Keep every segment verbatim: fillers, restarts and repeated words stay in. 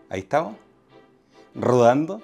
Ahí estamos, rodando.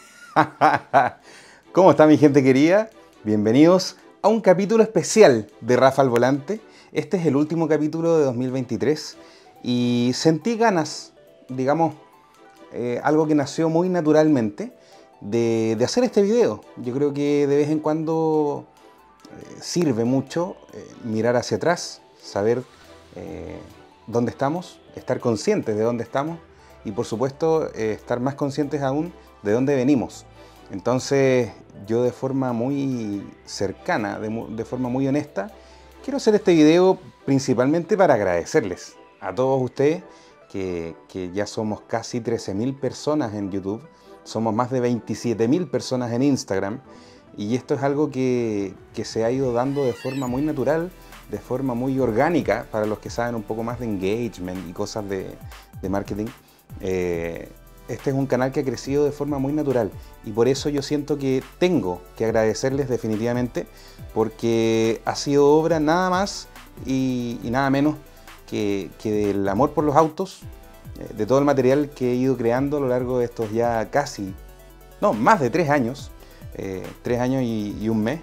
¿Cómo está mi gente querida? Bienvenidos a un capítulo especial de Rafa al Volante. Este es el último capítulo de dos mil veintitrés y sentí ganas, digamos, eh, algo que nació muy naturalmente, de, de hacer este video. Yo creo que de vez en cuando eh, sirve mucho eh, mirar hacia atrás, saber eh, dónde estamos, estar conscientes de dónde estamos y por supuesto eh, estar más conscientes aún de dónde venimos. Entonces yo de forma muy cercana, de, de forma muy honesta, quiero hacer este video principalmente para agradecerles a todos ustedes que, que ya somos casi trece mil personas en YouTube, somos más de veintisiete mil personas en Instagram y esto es algo que, que se ha ido dando de forma muy natural, de forma muy orgánica para los que saben un poco más de engagement y cosas de, de marketing. Eh, este es un canal que ha crecido de forma muy natural y por eso yo siento que tengo que agradecerles definitivamente, porque ha sido obra nada más y, y nada menos que, que del amor por los autos, eh, de todo el material que he ido creando a lo largo de estos ya casi, no, más de tres años, eh, tres años y, y un mes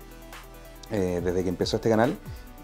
eh, desde que empezó este canal.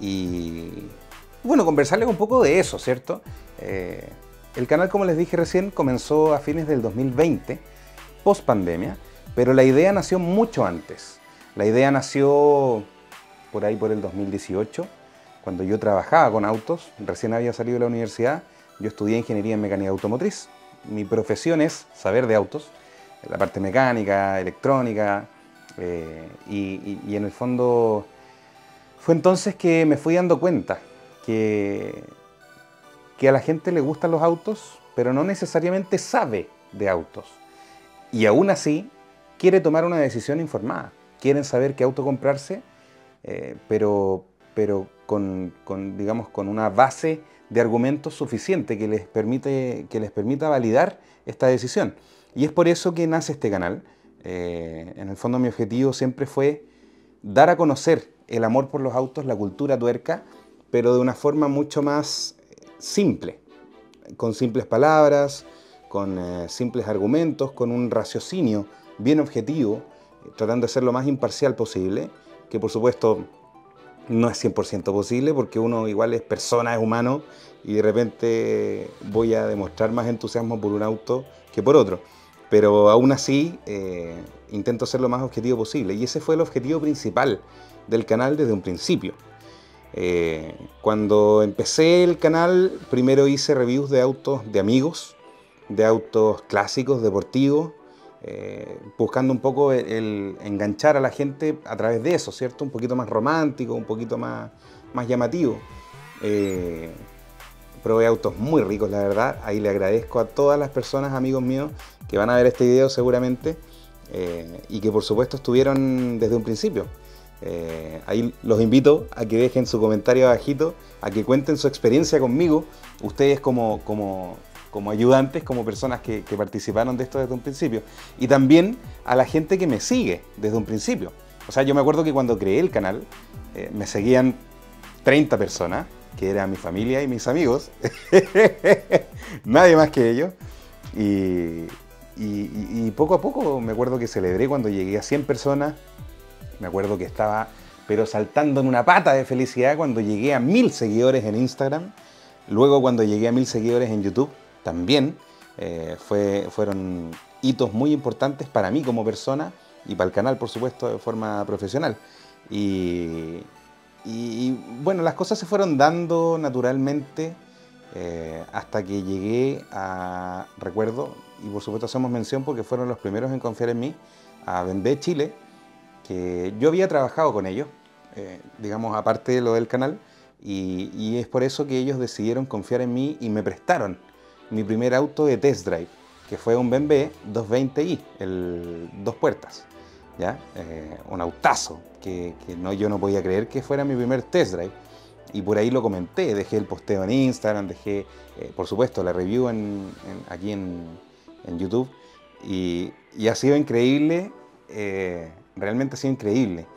Y bueno, conversarles un poco de eso, ¿cierto? Eh, el canal, como les dije recién, comenzó a fines del dos mil veinte, post pandemia, pero la idea nació mucho antes. La idea nació por ahí por el dos mil dieciocho, cuando yo trabajaba con autos, recién había salido de la universidad, yo estudié ingeniería en mecánica automotriz. Mi profesión es saber de autos, la parte mecánica, electrónica, eh, y, y, y en el fondo fue entonces que me fui dando cuenta que, que a la gente le gustan los autos, pero no necesariamente sabe de autos. Y aún así quiere tomar una decisión informada. Quieren saber qué auto comprarse, eh, pero, pero con, con, digamos, con una base de argumentos suficiente que les, permite, que les permita validar esta decisión. Y es por eso que nace este canal. Eh, en el fondo mi objetivo siempre fue dar a conocer el amor por los autos, la cultura tuerca, pero de una forma mucho más simple, con simples palabras, con eh, simples argumentos, con un raciocinio bien objetivo, eh, tratando de ser lo más imparcial posible, que por supuesto no es cien por ciento posible, porque uno igual es persona, es humano, y de repente voy a demostrar más entusiasmo por un auto que por otro. Pero aún así eh, intento ser lo más objetivo posible, y ese fue el objetivo principal del canal desde un principio. Eh, cuando empecé el canal, primero hice reviews de autos de amigos, de autos clásicos, deportivos, eh, buscando un poco el, el enganchar a la gente a través de eso, ¿cierto? Un poquito más romántico, un poquito más, más llamativo. Eh, probé autos muy ricos, la verdad. Ahí le agradezco a todas las personas, amigos míos, que van a ver este video seguramente, eh, y que por supuesto estuvieron desde un principio. Eh, ahí los invito a que dejen su comentario abajito, a que cuenten su experiencia conmigo, ustedes como, como, como ayudantes, como personas que, que participaron de esto desde un principio, y también a la gente que me sigue desde un principio. O sea, yo me acuerdo que cuando creé el canal eh, me seguían treinta personas, que eran mi familia y mis amigos, nadie más que ellos, y, y, y poco a poco me acuerdo que celebré cuando llegué a cien personas. Me acuerdo que estaba pero saltando en una pata de felicidad cuando llegué a mil seguidores en Instagram. Luego cuando llegué a mil seguidores en YouTube también. Eh, fue, fueron hitos muy importantes para mí como persona y para el canal, por supuesto, de forma profesional. Y, y, y bueno, las cosas se fueron dando naturalmente eh, hasta que llegué a, recuerdo, y por supuesto hacemos mención porque fueron los primeros en confiar en mí, a B M W Chile, que yo había trabajado con ellos, eh, digamos, aparte de lo del canal, y, y es por eso que ellos decidieron confiar en mí y me prestaron mi primer auto de test drive, que fue un B M W doscientos veinte i, el dos puertas, ¿ya? Eh, un autazo, que, que no, yo no podía creer que fuera mi primer test drive, y por ahí lo comenté, dejé el posteo en Instagram, dejé, eh, por supuesto, la review en, en, aquí en, en YouTube, y, y ha sido increíble. Eh, Realmente ha sido increíble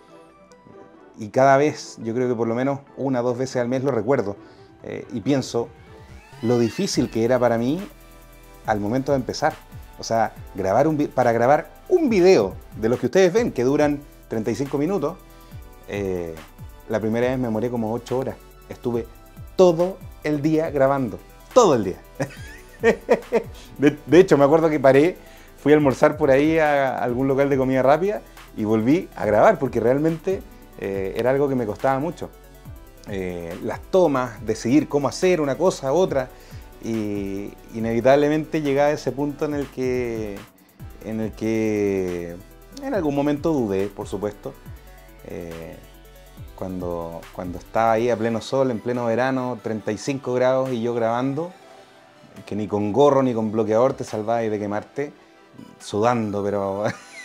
y cada vez, yo creo que por lo menos una o dos veces al mes lo recuerdo, eh, y pienso lo difícil que era para mí al momento de empezar. O sea, grabar un, para grabar un video de los que ustedes ven, que duran treinta y cinco minutos, eh, la primera vez me demoré como ocho horas. Estuve todo el día grabando, todo el día. de, de hecho, me acuerdo que paré, fui a almorzar por ahí a algún local de comida rápida y volví a grabar porque realmente eh, era algo que me costaba mucho. Eh, las tomas, decidir cómo hacer una cosa, otra, y inevitablemente llegaba a ese punto en el que en el que en algún momento dudé, por supuesto, eh, cuando, cuando estaba ahí a pleno sol, en pleno verano, treinta y cinco grados y yo grabando, que ni con gorro ni con bloqueador te salvabas de quemarte, sudando, pero...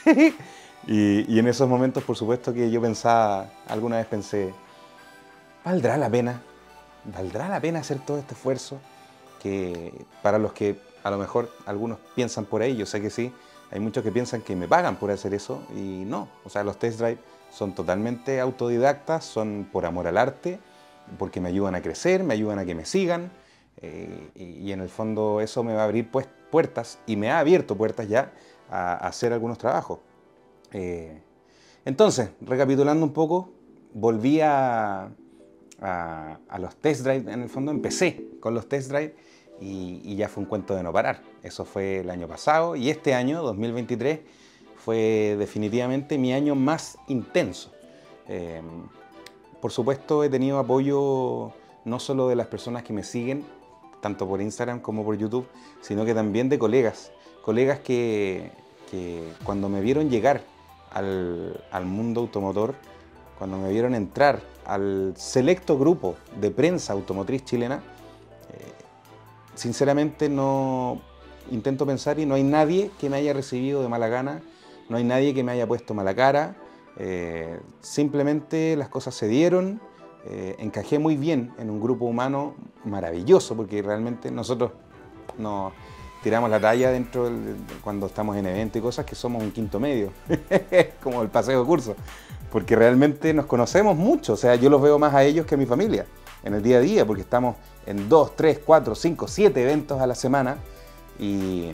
y, y en esos momentos, por supuesto, que yo pensaba, alguna vez pensé, ¿valdrá la pena? ¿Valdrá la pena hacer todo este esfuerzo? Que para los que a lo mejor algunos piensan por ahí, yo sé que sí, hay muchos que piensan que me pagan por hacer eso y no. O sea, los test drive son totalmente autodidactas, son por amor al arte, porque me ayudan a crecer, me ayudan a que me sigan eh, y, y en el fondo eso me va a abrir pues, puertas y me ha abierto puertas ya a, a hacer algunos trabajos. Eh, entonces, recapitulando un poco, volví a, a, a los test drive, en el fondo empecé con los test drive y, y ya fue un cuento de no parar. Eso fue el año pasado y este año, dos mil veintitrés, fue definitivamente mi año más intenso. Eh, por supuesto he tenido apoyo no solo de las personas que me siguen, tanto por Instagram como por YouTube, sino que también de colegas. Colegas que, que cuando me vieron llegar al, al mundo automotor, cuando me vieron entrar al selecto grupo de prensa automotriz chilena, eh, sinceramente no intento pensar y no hay nadie que me haya recibido de mala gana, no hay nadie que me haya puesto mala cara, eh, simplemente las cosas se dieron, eh, encajé muy bien en un grupo humano maravilloso, porque realmente nosotros nos tiramos la talla dentro del, cuando estamos en eventos y cosas, que somos un quinto medio, como el paseo de curso, porque realmente nos conocemos mucho, o sea, yo los veo más a ellos que a mi familia, en el día a día, porque estamos en dos, tres, cuatro, cinco, siete eventos a la semana, y...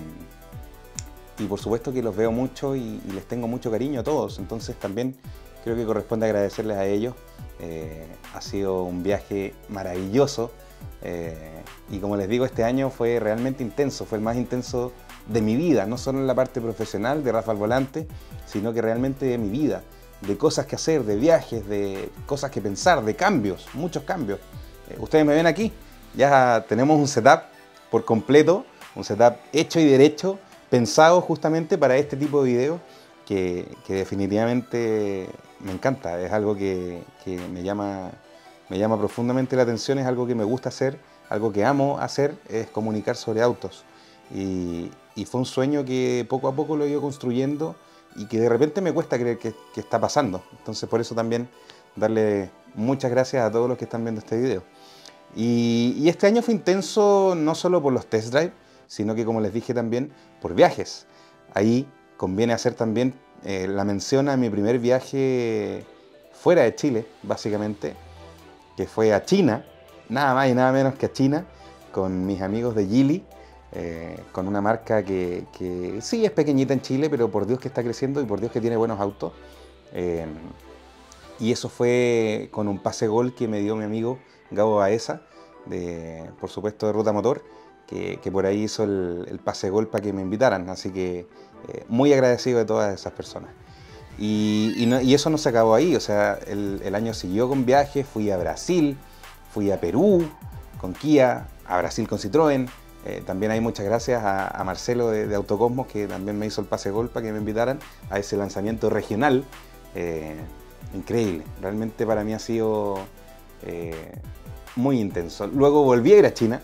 Y por supuesto que los veo mucho y, y les tengo mucho cariño a todos, entonces también creo que corresponde agradecerles a ellos. Eh, ha sido un viaje maravilloso eh, y como les digo, este año fue realmente intenso, fue el más intenso de mi vida, no solo en la parte profesional de Rafa al Volante, sino que realmente de mi vida, de cosas que hacer, de viajes, de cosas que pensar, de cambios, muchos cambios. Eh, ustedes me ven aquí, ya tenemos un setup por completo, un setup hecho y derecho, pensado justamente para este tipo de videos que, que definitivamente me encanta, es algo que, que me, llama, me llama profundamente la atención, es algo que me gusta hacer, algo que amo hacer, es comunicar sobre autos. Y, y fue un sueño que poco a poco lo he ido construyendo y que de repente me cuesta creer que, que está pasando. Entonces por eso también darle muchas gracias a todos los que están viendo este video. Y, y este año fue intenso no solo por los test drive, sino que, como les dije también, por viajes. Ahí conviene hacer también eh, la mención a mi primer viaje fuera de Chile, básicamente, que fue a China, nada más y nada menos que a China, con mis amigos de Geely, eh, con una marca que, que sí es pequeñita en Chile, pero por Dios que está creciendo y por Dios que tiene buenos autos. Eh, y eso fue con un pase gol que me dio mi amigo Gabo Baeza, de, por supuesto de Ruta Motor, Que, que por ahí hizo el, el pase gol para que me invitaran, así que eh, muy agradecido de todas esas personas. Y, y, no, y eso no se acabó ahí, o sea, el, el año siguió con viajes, fui a Brasil, fui a Perú con Kia, a Brasil con Citroën, eh, también hay muchas gracias a, a Marcelo de, de Autocosmos, que también me hizo el pase gol para que me invitaran a ese lanzamiento regional, eh, increíble, realmente para mí ha sido eh, muy intenso. Luego volví a ir a China,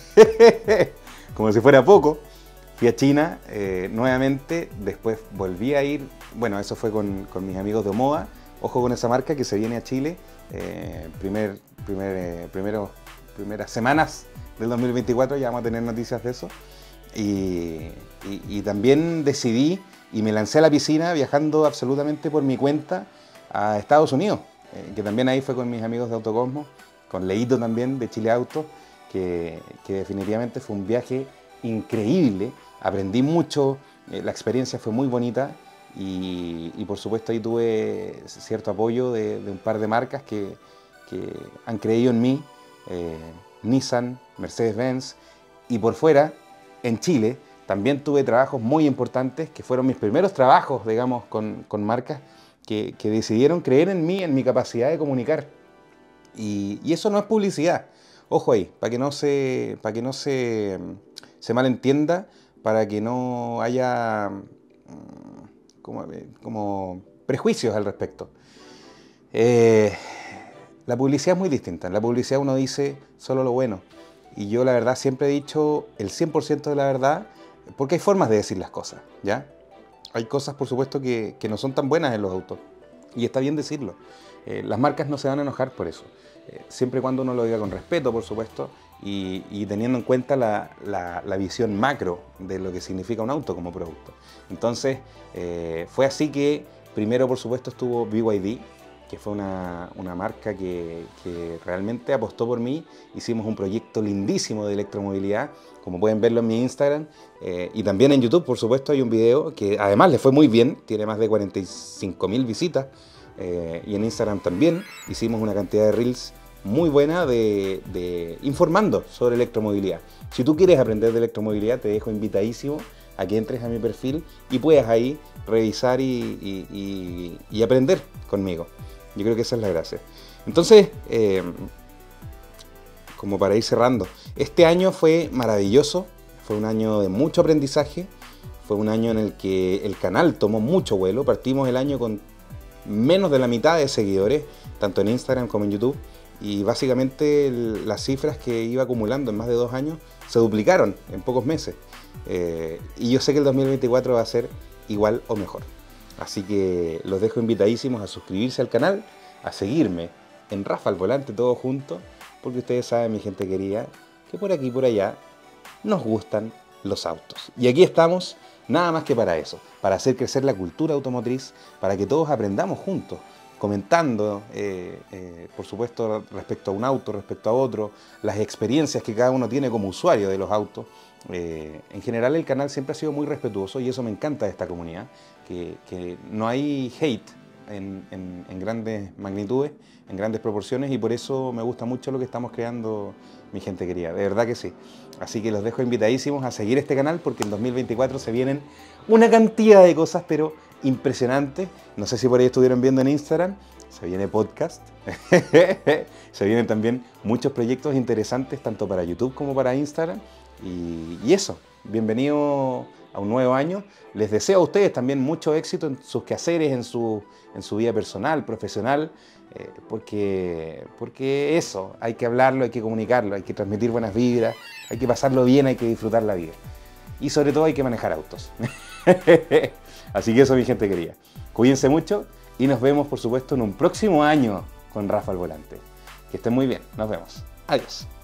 como si fuera poco, fui a China eh, nuevamente, después volví a ir, bueno, eso fue con, con mis amigos de Omoda, ojo con esa marca que se viene a Chile, eh, primer, primer, eh, primero, primeras semanas del dos mil veinticuatro ya vamos a tener noticias de eso, y, y, y también decidí y me lancé a la piscina viajando absolutamente por mi cuenta a Estados Unidos, eh, que también ahí fue con mis amigos de Autocosmos, con Leito también de Chile Auto, Que, que definitivamente fue un viaje increíble, aprendí mucho, eh, la experiencia fue muy bonita y, y por supuesto ahí tuve cierto apoyo de, de un par de marcas que, que han creído en mí, eh, Nissan, Mercedes-Benz, y por fuera, en Chile, también tuve trabajos muy importantes que fueron mis primeros trabajos, digamos, con, con marcas que, que decidieron creer en mí, en mi capacidad de comunicar. Y, y eso no es publicidad. Ojo ahí, para que no se, para que no se, se malentienda, para que no haya mm, como, como prejuicios al respecto. Eh, la publicidad es muy distinta. En la publicidad uno dice solo lo bueno. Y yo la verdad siempre he dicho el cien por ciento de la verdad, porque hay formas de decir las cosas, ¿ya? Hay cosas, por supuesto, que, que no son tan buenas en los autos. Y está bien decirlo. Eh, las marcas no se van a enojar por eso. Eh, siempre y cuando uno lo diga con respeto, por supuesto, y, y teniendo en cuenta la, la, la visión macro de lo que significa un auto como producto. Entonces, eh, fue así que primero, por supuesto, estuvo B Y D, que fue una, una marca que, que realmente apostó por mí. Hicimos un proyecto lindísimo de electromovilidad, como pueden verlo en mi Instagram, eh, y también en YouTube, por supuesto, hay un video que además le fue muy bien, tiene más de cuarenta y cinco mil visitas, eh, y en Instagram también hicimos una cantidad de reels muy buena de, de informando sobre electromovilidad. Si tú quieres aprender de electromovilidad, te dejo invitadísimo a que entres a mi perfil y puedas ahí revisar y, y, y, y aprender conmigo. Yo creo que esa es la gracia. Entonces, eh, como para ir cerrando, este año fue maravilloso, fue un año de mucho aprendizaje, fue un año en el que el canal tomó mucho vuelo. Partimos el año con menos de la mitad de seguidores, tanto en Instagram como en YouTube, y básicamente el, las cifras que iba acumulando en más de dos años se duplicaron en pocos meses. Eh, y yo sé que el dos mil veinticuatro va a ser igual o mejor. Así que los dejo invitadísimos a suscribirse al canal, a seguirme en Rafa al Volante, todo junto, porque ustedes saben, mi gente querida, que por aquí y por allá nos gustan los autos. Y aquí estamos, nada más que para eso, para hacer crecer la cultura automotriz, para que todos aprendamos juntos, comentando, eh, eh, por supuesto, respecto a un auto, respecto a otro, las experiencias que cada uno tiene como usuario de los autos. Eh, en general el canal siempre ha sido muy respetuoso y eso me encanta de esta comunidad, que, que no hay hate en, en, en grandes magnitudes, en grandes proporciones, y por eso me gusta mucho lo que estamos creando, mi gente querida, de verdad que sí. Así que los dejo invitadísimos a seguir este canal porque en dos mil veinticuatro se vienen una cantidad de cosas, pero impresionantes. No sé si por ahí estuvieron viendo en Instagram, se viene podcast, se vienen también muchos proyectos interesantes tanto para YouTube como para Instagram. Y, y eso, bienvenido a un nuevo año. Les deseo a ustedes también mucho éxito en sus quehaceres, en su, en su vida personal, profesional, eh, porque, porque eso, hay que hablarlo, hay que comunicarlo, hay que transmitir buenas vibras, hay que pasarlo bien, hay que disfrutar la vida. Y sobre todo hay que manejar autos. Así que eso, mi gente querida. Cuídense mucho y nos vemos, por supuesto, en un próximo año con Rafa al Volante. Que estén muy bien, nos vemos. Adiós.